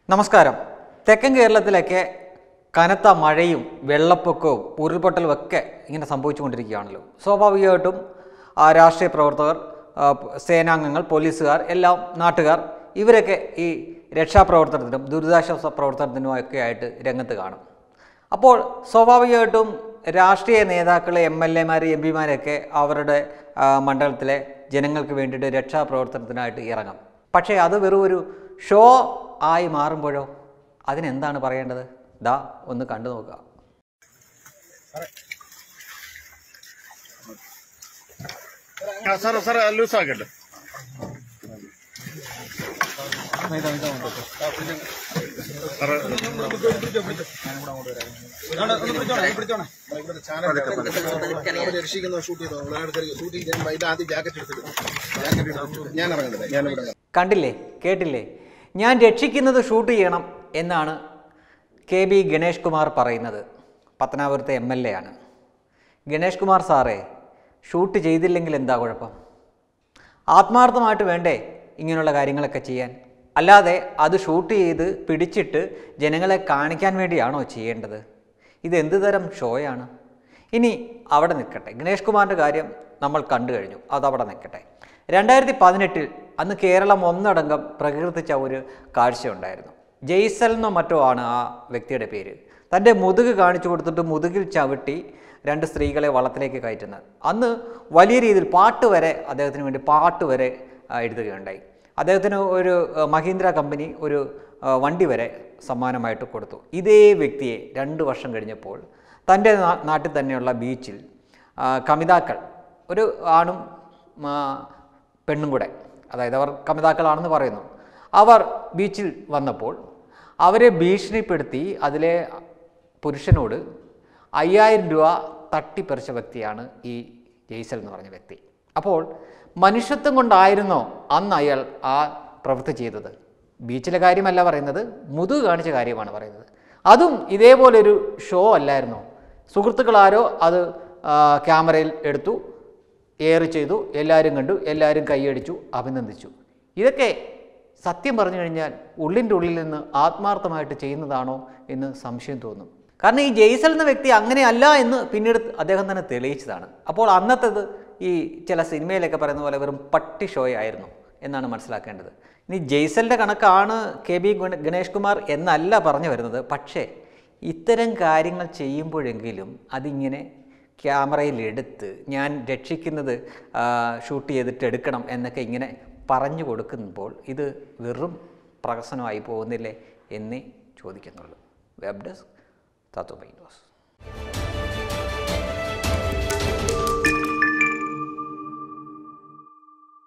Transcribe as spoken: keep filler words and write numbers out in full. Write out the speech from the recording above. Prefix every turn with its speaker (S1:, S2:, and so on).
S1: നമസ്കാരം. തെക്കൻ കേരളത്തിലൊക്കെ കനത്ത മഴയും വെള്ളപ്പൊക്കവും ഉരുൾപൊട്ടലും ഒക്കെ ഇങ്ങനെ സംഭവിച്ചുകൊണ്ടിരിക്കുകയാണല്ലോ. സ്വാഭാവികമായിട്ടും രാഷ്ട്രീയ പ്രവർത്തകർ, സേനാംഗങ്ങൾ, പോലീസുകാർ, എല്ലാം നാട്ടുകാർ ഇവരൊക്കെ ഈ രക്ഷാപ്രവർത്തനത്തിനും ദുരിതാശ്വാസ പ്രവർത്തനത്തിനുമൊക്കെ ആയിട്ട് രംഗത്ത് കാണും. അപ്പോൾ സ്വാഭാവികമായിട്ടും രാഷ്ട്രീയ നേതാക്കൾ, എം എൽ എമാർ, എം പിമാരൊക്കെ അവരുടെ മണ്ഡലത്തിലെ ജനങ്ങൾക്ക് വേണ്ടിയിട്ട് രക്ഷാപ്രവർത്തനത്തിനായിട്ട് ഇറങ്ങും. പക്ഷേ അത് വെറും ഒരു ഷോ ആയി മാറുമ്പോഴോ അതിനെന്താണ് പറയേണ്ടത്? ദാ ഒന്ന് കണ്ടു നോക്കുക. കണ്ടില്ലേ, കേട്ടില്ലേ? ഞാൻ രക്ഷിക്കുന്നത് ഷൂട്ട് ചെയ്യണം എന്നാണ് കെ ബി ഗണേഷ്കുമാർ പറയുന്നത്. പത്തനാപുരത്തെ എം എൽ എ ആണ്. ഗണേഷ്കുമാർ സാറേ, ഷൂട്ട് ചെയ്തില്ലെങ്കിൽ എന്താ കുഴപ്പം? ആത്മാർത്ഥമായിട്ട് വേണ്ടേ ഇങ്ങനെയുള്ള കാര്യങ്ങളൊക്കെ ചെയ്യാൻ? അല്ലാതെ അത് ഷൂട്ട് ചെയ്ത് പിടിച്ചിട്ട് ജനങ്ങളെ കാണിക്കാൻ വേണ്ടിയാണോ ചെയ്യേണ്ടത്? ഇതെന്ത് തരം ഷോയാണ്? ഇനി അവിടെ നിൽക്കട്ടെ, ഗണേഷ് കുമാറിൻ്റെ കാര്യം നമ്മൾ കണ്ടു കഴിഞ്ഞു, അതവിടെ നിൽക്കട്ടെ. രണ്ടായിരത്തി പതിനെട്ടിൽ അന്ന് കേരളം ഒന്നടങ്കം പ്രകീർത്തിച്ച ഒരു കാഴ്ചയുണ്ടായിരുന്നു. ജയ്സൽ എന്നോ മറ്റോ ആണ് ആ വ്യക്തിയുടെ പേര്. തൻ്റെ മുതുക് കാണിച്ചു കൊടുത്തിട്ട് മുതുകിൽ ചവിട്ടി രണ്ട് സ്ത്രീകളെ വള്ളത്തിലേക്ക് കയറ്റുന്നത്. അന്ന് വലിയ രീതിയിൽ പാട്ട് വരെ അദ്ദേഹത്തിന് വേണ്ടി പാട്ട് വരെ എഴുതുകയുണ്ടായി. അദ്ദേഹത്തിന് ഒരു മഹീന്ദ്ര കമ്പനി ഒരു വണ്ടി വരെ സമ്മാനമായിട്ട് കൊടുത്തു. ഇതേ വ്യക്തിയെ രണ്ട് വർഷം കഴിഞ്ഞപ്പോൾ തൻ്റെ നാട്ടിൽ തന്നെയുള്ള ബീച്ചിൽ കമിതാക്കൾ, ഒരു ആണും പെണ്ണും കൂടെ, അതായത് അവർ കമിതാക്കളാണെന്ന് പറയുന്നു, അവർ ബീച്ചിൽ വന്നപ്പോൾ അവരെ ഭീഷണിപ്പെടുത്തി അതിലെ പുരുഷനോട് അയ്യായിരം രൂപ തട്ടിപ്പറിച്ച വ്യക്തിയാണ് ഈ ജയ്സൽ എന്ന് പറഞ്ഞ വ്യക്തി. അപ്പോൾ മനുഷ്യത്വം കൊണ്ടായിരുന്നോ അന്ന് അയാൾ ആ പ്രവൃത്തി ചെയ്തത്? ബീച്ചിലെ കാര്യമല്ല പറയുന്നത്, മുതുക് കാണിച്ച കാര്യമാണ് പറയുന്നത്. അതും ഇതേപോലൊരു ഷോ അല്ലായിരുന്നോ? സുഹൃത്തുക്കളാരോ അത് ക്യാമറയിൽ എടുത്തു, എയർ ചെയ്തു, എല്ലാവരും കണ്ടു, എല്ലാവരും കൈയടിച്ചു, അഭിനന്ദിച്ചു. ഇതൊക്കെ സത്യം പറഞ്ഞു കഴിഞ്ഞാൽ ഉള്ളിൻ്റെ ഉള്ളിൽ നിന്ന് ആത്മാർത്ഥമായിട്ട് ചെയ്യുന്നതാണോ എന്ന് സംശയം തോന്നും. കാരണം ഈ ജയ്സൽ എന്ന വ്യക്തി അങ്ങനെയല്ല എന്ന് പിന്നീട് അദ്ദേഹം തന്നെ തെളിയിച്ചതാണ്. അപ്പോൾ അന്നത്തേത് ഈ ചില സിനിമയിലൊക്കെ പറയുന്ന പോലെ വെറും പട്ടി ഷോ ആയിരുന്നു എന്നാണ് മനസ്സിലാക്കേണ്ടത്. ഇനി ജയ്സലിൻ്റെ കണക്കാണ് കെ ബി ഗണേഷ് കുമാർ എന്നല്ല പറഞ്ഞു വരുന്നത്. പക്ഷേ ഇത്തരം കാര്യങ്ങൾ ചെയ്യുമ്പോഴെങ്കിലും അതിങ്ങനെ ക്യാമറയിലെടുത്ത് ഞാൻ രക്ഷിക്കുന്നത് ഷൂട്ട് ചെയ്തിട്ട് എടുക്കണം എന്നൊക്കെ ഇങ്ങനെ പറഞ്ഞു കൊടുക്കുമ്പോൾ ഇത് വെറും പ്രഹസനമായി പോകുന്നില്ലേ എന്നേ ചോദിക്കുന്നുള്ളൂ. Web desk Tatwamayi news.